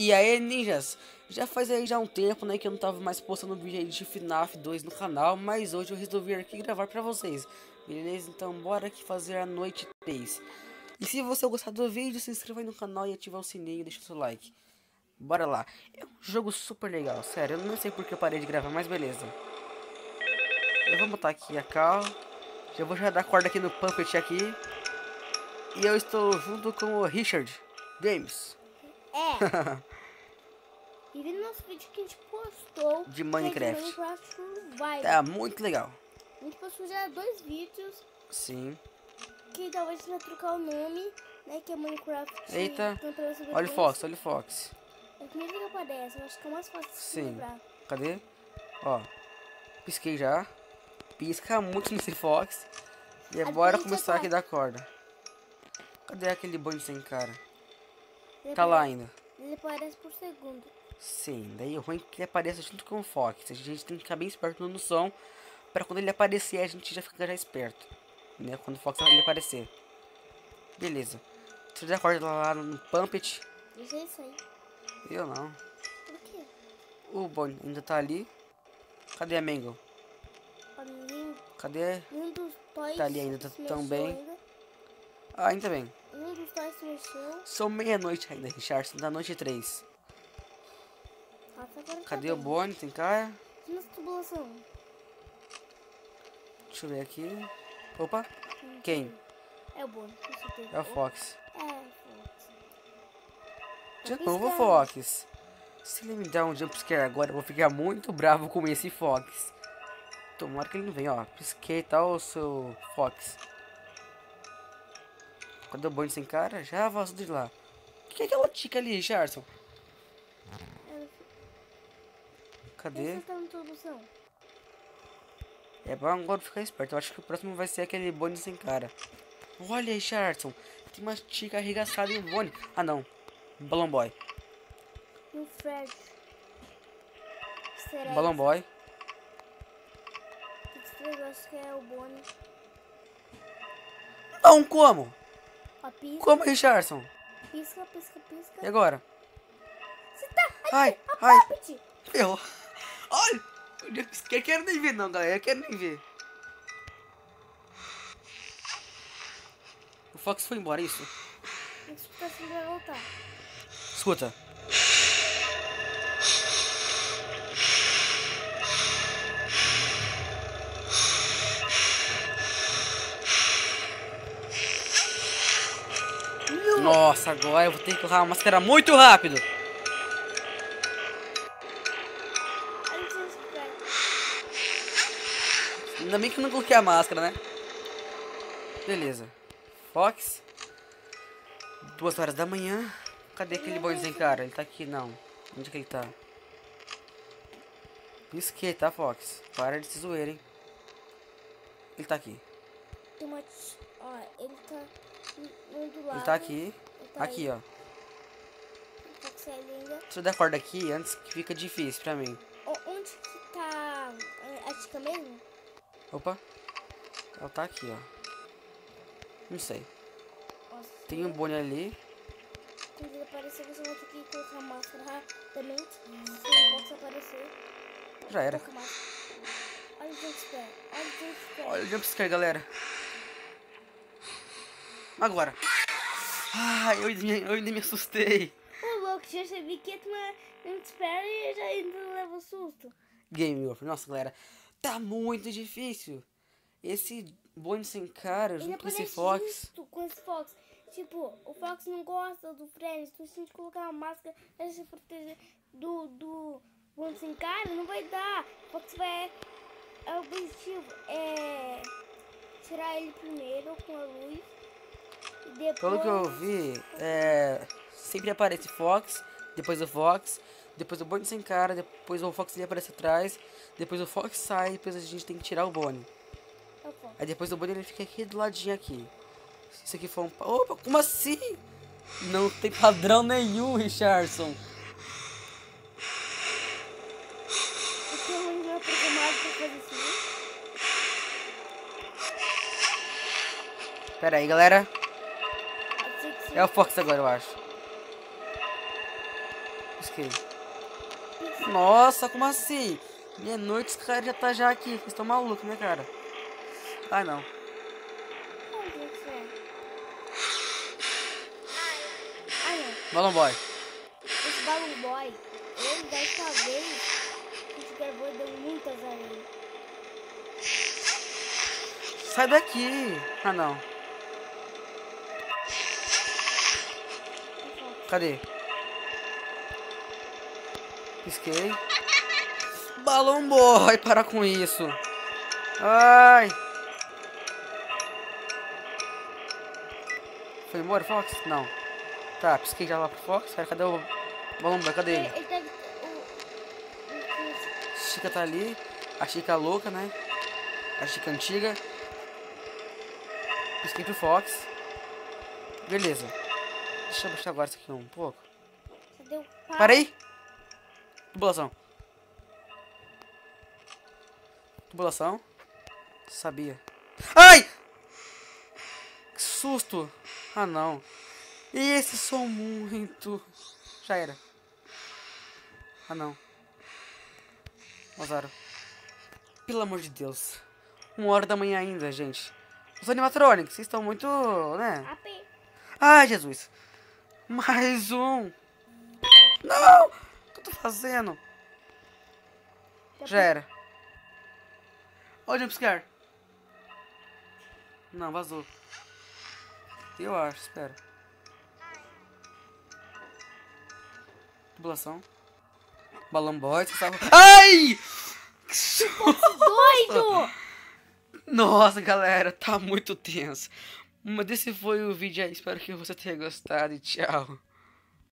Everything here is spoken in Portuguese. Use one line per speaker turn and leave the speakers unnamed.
E aí, ninjas, já faz aí já um tempo, né, que eu não tava mais postando vídeo aí de FNAF 2 no canal, mas hoje eu resolvi aqui gravar pra vocês, beleza? Então bora aqui fazer a noite 3. E se você gostar do vídeo, se inscreva aí no canal e ativa o sininho e deixa o seu like. Bora lá. É um jogo super legal, sério, eu não sei porque eu parei de gravar, mas beleza. Eu vou botar aqui a cal, já vou dar corda aqui no Puppet aqui. E eu estou junto com o Richard Games.
É. E vi no nosso vídeo que a gente postou
De Minecraft.
Que é de Minecraft Survival.
Tá muito legal.
A gente postou já 2 vídeos.
Sim.
Que talvez a gente vai trocar o nome, né? Que é Minecraft.
Eita. Olha o Fox, olha o Fox.
É o primeiro que aparece, eu acho que é o mais fácil de
Sim.
lembrar.
Cadê? Ó. Pisquei já. Pisca muito nesse Fox. E bora começar aqui da corda. Cadê aquele bonde sem cara? Tá lá ainda.
Ele aparece por segundo.
Sim, daí o ruim é que ele apareça junto com o Fox. A gente tem que ficar bem esperto no som. Pra quando ele aparecer, a gente já fica esperto. Né? Quando o Fox ele aparecer. Beleza. Você já acorda lá no Puppet?
Deixa isso aí.
Eu não.
Por quê?
O Bonnie ainda tá ali. Cadê a Mangle? Cadê?
Um dos toys
tá ali ainda também.
Ainda.
Ah, ainda bem.
Um dos toys se mexeu.
São meia-noite ainda, Richardson. Da noite 3. Cadê o Bonnie? Tem cara?
Nossa tubulação.
Deixa eu ver aqui. Opa. Quem?
É o Bonnie, com certeza.
É o Fox.
É o Fox.
De novo o Fox. Se ele me der um jumpscare agora, eu vou ficar muito bravo com esse Fox. Tomara que ele não venha, ó. Pisquei, tá, o seu Fox. Cadê o Bonnie sem cara? Já vazou de lá. O que é aquela tica ali, Richardson? Cadê? É bom agora ficar esperto. Eu acho que o próximo vai ser aquele Bonnie sem cara. Olha, Richardson. Tem uma tica arregaçada em um Bonnie. Ah, não. Balloon Boy.
E o Fred.
Balloon Boy.
Eu acho que é o Bonnie.
Não, como? Como,
Pisca.
Richardson?
Pisca, pisca, pisca.
E agora?
Você tá...
Ai, ai. Eu... Olha. Eu quero nem ver não, galera. Eu quero nem ver. O Fox foi embora, isso?
Isso tá assim pra voltar.
Escuta. Nossa, agora eu vou ter que colocar uma máscara muito rápido. Ainda bem que eu não coloquei a máscara, né? Beleza. Fox. 2 horas da manhã. Cadê aquele boizinho, cara? Ele tá aqui, não. Onde que ele tá? Pisquei, tá, Fox? Para de se zoeira, hein? Ele tá aqui.
Ó, ele tá do lado.
Ele tá aqui.
Tá
aqui,
aí.
ó. Deixa eu dar corda aqui antes que fica difícil pra mim.
Onde que tá a tica mesmo?
Opa. Ela tá aqui, ó. Não sei.
Nossa,
tem um Bonnie ali.
Quando ele aparecer, você vai ter que colocar a máscara rapidamente. Se o Fox aparecer.
Já era.
Olha o jumpscare. Olha o jumpscare.
Olha o jumpscare, galera. Agora. Ah, eu ainda me assustei.
Ô, louco, já sabia que ia tomar jumpscare e já ainda leva susto.
Game over. Nossa, galera. Tá muito difícil. Esse Bonnie sem cara, junto com esse Fox.
Com esse Fox. Tipo, o Fox não gosta do Fred. Então se a gente colocar uma máscara pra se proteger do Bonnie sem cara, não vai dar. O Fox vai... O objetivo é tirar ele primeiro com a luz. E depois...
Pelo que eu vi, sempre aparece Fox, depois o Fox, depois o Bonnie sem cara, depois o Fox ele aparece atrás, depois o Fox sai, depois a gente tem que tirar o Bonnie. Aí depois o Bonnie ele fica aqui do ladinho aqui. Isso aqui foi um... Opa, como assim? Não tem padrão nenhum, Richardson. Pera aí, galera. É o Fox agora, eu acho. Pisquei. Nossa, como assim? Meia-noite, os caras já tá já aqui. Vocês estão malucos, né, cara? Ai, não.
Onde você é? Ah, não.
Balão Boy.
Esse Balloon Boy, ele dessa vez, a gente gravou e deu muitas a ele.
Sai daqui. Ah, não. Cadê? Pisquei. Balão Boy, para com isso. Ai. Foi embora, Fox? Não. Tá, pisquei já lá pro Fox. Cadê o Balão Boy? Cadê ele?
Ele deve...
Chica tá ali. A Chica louca, né? A Chica antiga. Pisquei pro Fox. Beleza. Deixa eu baixar agora isso aqui um pouco.
Cadê o pai?
Parei! Tubulação. Tubulação. Sabia. Ai! Que susto! Ah, não. E esse som muito... Já era. Ah, não. Ozaram. Pelo amor de Deus. 1h da manhã ainda, gente. Os animatronics, vocês estão muito... né?
AP.
Ai, Jesus. Mais um. Não! O que eu tô fazendo? Já era. Olha o jumpscare. Não, vazou. Eu acho, espera. Tubulação. Balão Boy, você sabe... Ai! Que susto!
Doido!
Nossa, galera, tá muito tenso. Mas esse foi o vídeo aí. Espero que você tenha gostado e tchau.